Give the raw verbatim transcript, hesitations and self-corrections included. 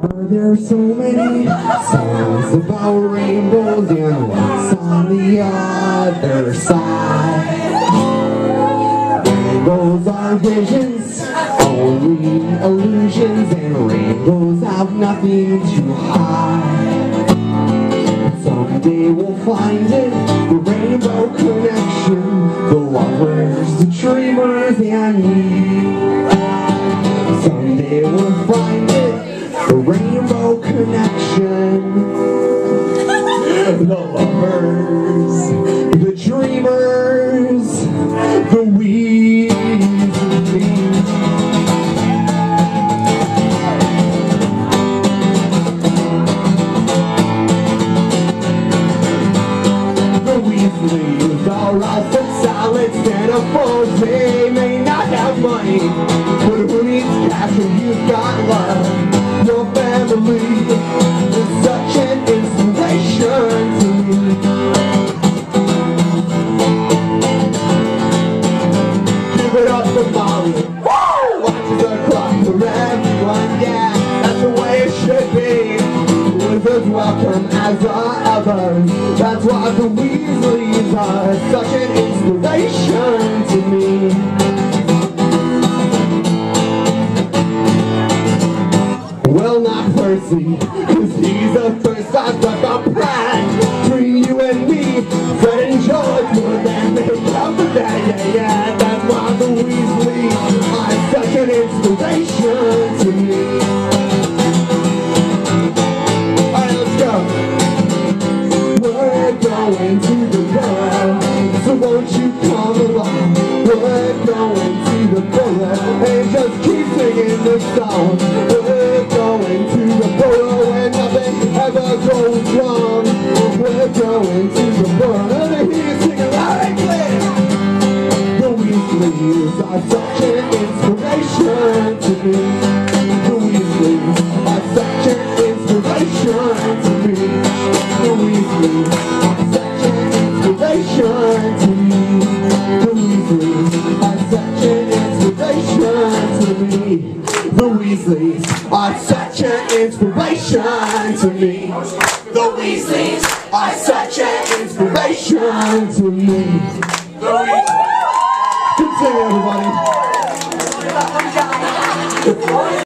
There are so many songs about rainbows and what's on the other side. Rainbows are visions, only illusions, and rainbows have nothing to hide. Someday we'll find it, the rainbow connection, the lovers, the dreamers, and me. Someday we'll find it, the rainbow connection, the lovers, the dreamers, the Weasleys. The Weasleys are out for salads and a foes. They may not have money, but who needs cash when you've got love? Your family is such an inspiration to me. Give it up for Molly. Watches her clock for everyone, yeah, that's the way it should be. Wizards welcome as are others. That's why the Weasleys are such an inspiration to me. Well, not Percy, cause he's the first I've got a plan between you and me. Fred and George more than make up for that, yeah, yeah. That's why the Weasleys are such an inspiration to me. Alright, let's go. We're going to the world, so won't you come along? We're going to the bullet and just keep singing this song. We're going to the borough where nothing ever goes wrong. We're going to the borough and I hear you singing loud and clear. The Weasleys are such an inspiration to me. The Weasleys are such an inspiration to me. The Weasleys are such an inspiration to me. The Weasleys are such an inspiration to me. The Weasleys are such an inspiration to me. The Weasleys are such an inspiration to me. The Weasleys. Good singing, everybody.